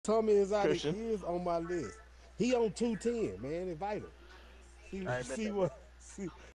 Tommy Exotic Christian. is on my list. He on 210, man. Invite him. See, I bet see that. what see